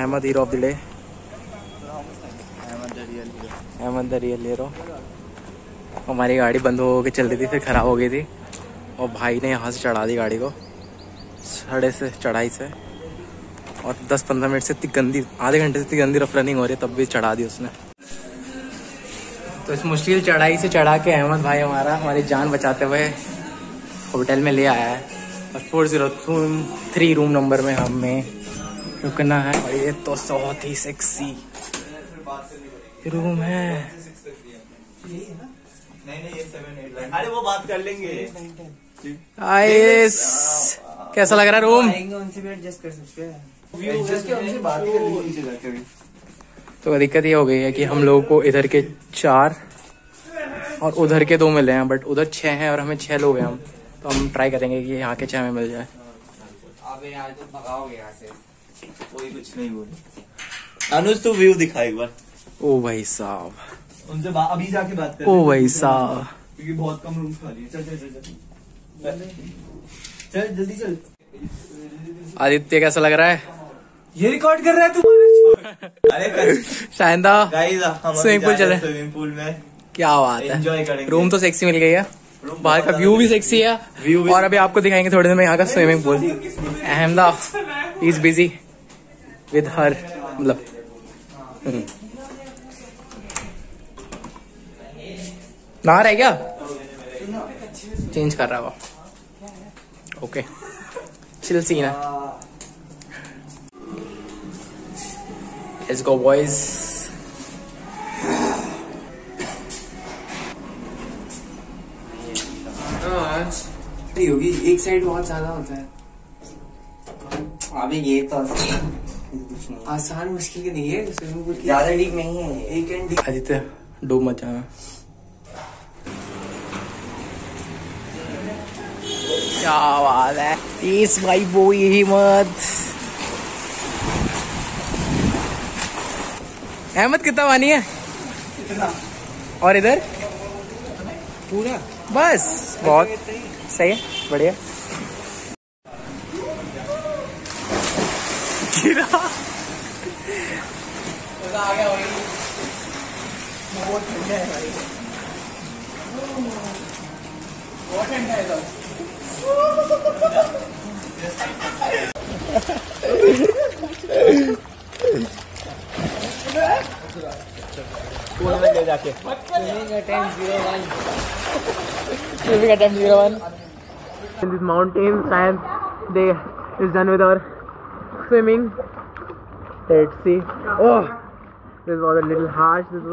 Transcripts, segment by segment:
Ahmad hero of the day, Ahmed the real hero. हमारी गाड़ी बंद हो के चल रही थी, फिर ख़राब हो गई थी और भाई ने यहाँ से चढ़ा दी गाड़ी को सड़े से चढ़ाई से, और 10-15 मिनट से इतनी गंदी, आधे घंटे से इतनी गंदी रफ रनिंग हो रही है, तब भी चढ़ा दी उसने। तो इस मुश्किल चढ़ाई से चढ़ा के अहमद भाई हमारा हमारी जान बचाते हुए होटल में ले आया है, और 403 रूम नंबर में हमें रुकना है। और ये तो बहुत ही सेक्सी रूम है। अरे वो बात कर लेंगे। कैसा लग रहा है रूम? उनसे भी एडजस्ट कर सकते हैं, उनसे बात कर लेंगे। तो दिक्कत ये हो गई है कि हम लोगों को इधर के 4 और उधर के 2 मिले हैं, बट उधर 6 हैं और हमें 6 लोग हैं हम, तो हम ट्राई करेंगे कि यहाँ के 6 में मिल जाए। अबे यार तो भगाओगे यहाँ से, कोई कुछ नहीं बोले। अनुज तो व्यू दिखा एक बार। ओ भाई साहब, उनसे अभी जाके बात कर। ओ भाई साहब, क्योंकि बहुत कम रूम खाली है। चल चल चल चल जल्दी चल। आदित्य कैसा लग रहा है? ये रिकॉर्ड कर रहा है तू? अरे शायदा स्विमिंग पूल चले, स्विमिंग पूल में क्या बात है, एंजॉय करेंगे। रूम तो सेक्सी मिल गई है, बाहर का व्यू भी सेक्सी है, और अभी आपको दिखाएंगे थोड़ी देर में यहाँ का स्विमिंग पूल। अहमदा इज बिजी विद हर, मतलब नहा रहा है क्या? चेंज कर रहा है वो। ओके, चिल सीन है। Let's go boys. होगी एक साइड बहुत ज्यादा होता है। अभी ये तो आसान मुश्किल के नहीं है, स्विमिंग पूल ज्यादा डीप नहीं है, एक एंड डीप। आदित्य डूब मत जाना। क्या बात है, इस भाई वो यही मत। अहमद कितना पानी है? और इधर पूरा बस, बहुत सही है, बढ़िया। गिरा आ गया भाई, बहुत ठंडा है भाई, बहुत ठंडा है। ले जाके swimming attempt 01 in this mountain, and they is done with our swimming. Let's see. Oh, this was a little harsh. This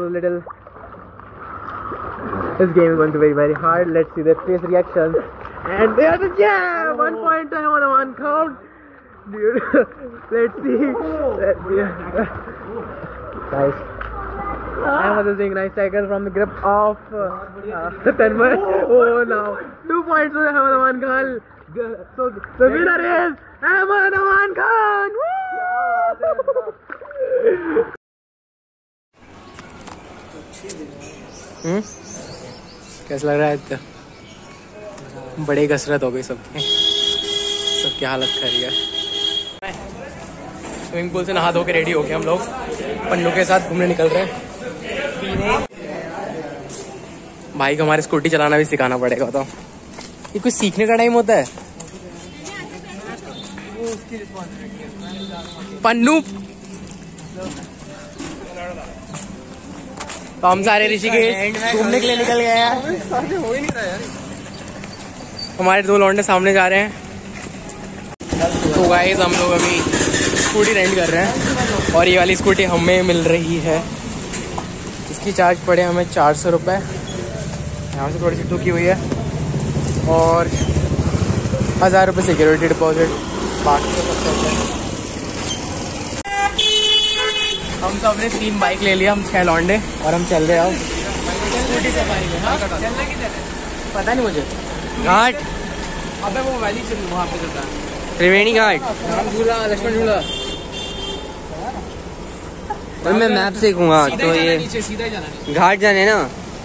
game is going to be very hard. Let's see their face reactions. And they are the 1 point on one count. Dude, let's see. Nice. Ahmad is doing nice cycle from the grip of Tanmay. Oh, now 2 points for Ahmad Aman Khan. So the winner is Ahmad Aman Khan. कैसा लग रहा है? बड़ी कसरत हो गई सबकी हालत खरी है। स्विमिंग पूल से नहा धो के रेडी हो गए हम लोग, पन्नू के साथ घूमने निकल रहे हैं। भाई को हमारी स्कूटी चलाना भी सिखाना पड़ेगा। तो ये कुछ सीखने का टाइम होता है पन्नू। तो हम सारे ऋषिकेश घूमने के लिए निकल गए हैं। हमारे 2 लौंडे सामने जा रहे हैं। तो गाइस हम लोग अभी स्कूटी रेंट कर रहे हैं, और ये वाली स्कूटी हमें मिल रही है। इसकी चार्ज पड़े हमें 400 रुपये। यहाँ से थोड़ी सी ठुकी हुई है, और 1000 रुपये सिक्योरिटी डिपॉजिट, बाकी तो सब चलते हैं। हम तो अपने 3 बाइक ले लिया, हम 6 लौंडे, और हम चल रहे हैं स्कूटी सफारी में। हाँ, चलना किधर है पता नहीं मुझे। घाट, अबे वो वैली चल वहाँ पे चलता है, त्रिवेणी घाट, राम झूला, लक्ष्मण झूला। तो मैं मैप से घूंगा तो ये सीधा जाना, घाट जाने ना।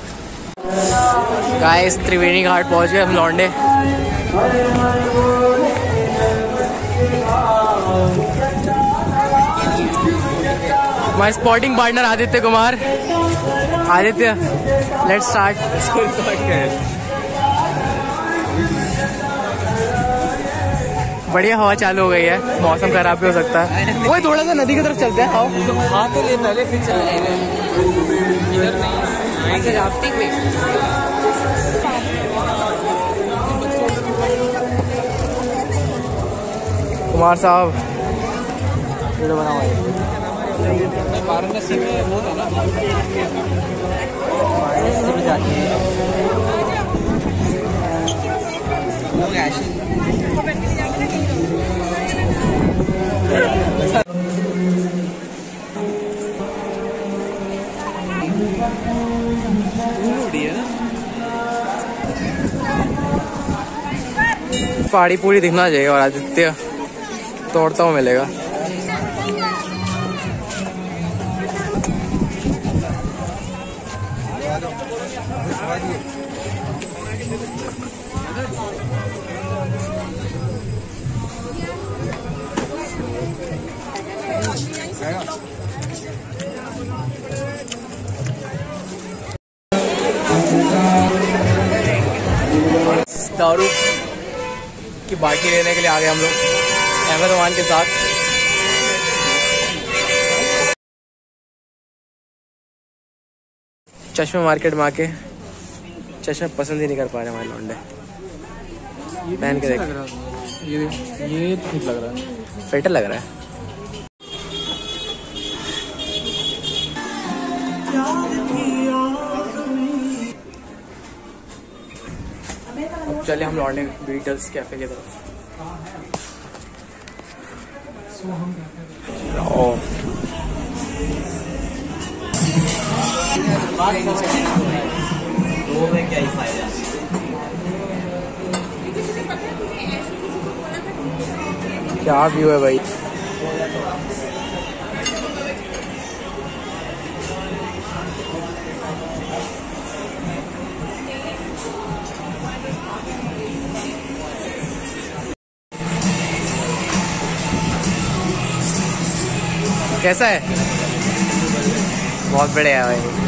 गाइस त्रिवेणी घाट पहुंच गए हम लौंडे। My spotting partner Aditya Kumar. Aditya, let's start. बढ़िया हवा चालू हो गई है, मौसम खराब भी हो सकता है। वही थोड़ा सा नदी की तरफ चलते हैं। आओ। हाँ तो ले पहले फिर चलेंगे। इधर नहीं, राफ्टिंग में। कुमार साहब वीडियो बना हुआ है। वाराणसी में वो था ना, वाराणसी में जाती है वो ऐसी। पहाड़ी पूरी दिखना चाहिए और आदित्य तोड़ता हुआ मिलेगा। दारू की बाल्टी लेने के लिए आ गए हम लोग अहमद अमान के साथ। चश्मे मार्केट में आके चश्मे पसंद ही नहीं कर पा रहे हमारे लौंडे। पहन के देख, ये ठीक लग रहा है, बेटर लग रहा है। अब चले हम लौंडे बीटल्स कैफे की तरफ। क्या व्यू है भाई। कैसा है? बहुत बढ़िया है भाई।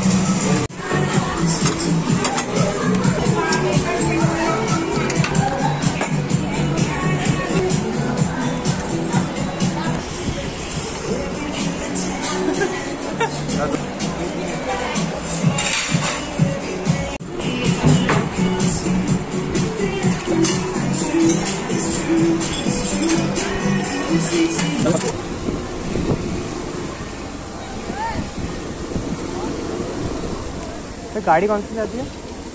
गाड़ी कौन सी जाती है?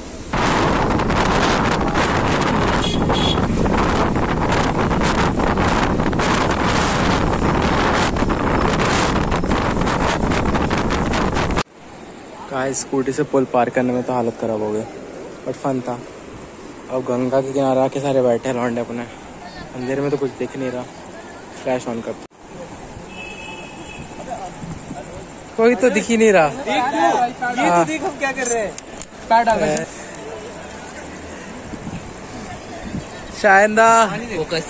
गाइस स्कूटी से पुल पार करने में तो हालत खराब हो गई, बट फन था। अब गंगा के किनारे आके सारे बैठे लौंडे अपने। अंधेरे में तो कुछ दिख नहीं रहा। फ्लैश ऑन कर, कोई तो दिख ही नहीं रहा। ये तो देख हम क्या कर रहे हैं। पैड आ गया। शायदा फोकस।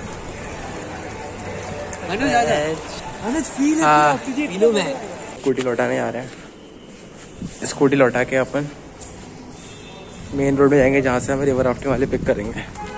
अनुज आ जा। अनुज फील है तुझे पीलो में। स्कूटी लौटाने आ रहे हैं। स्कूटी लौटा के अपन मेन रोड में जाएंगे, जहाँ से हमें रिवर राफ्टिंग वाले पिक करेंगे।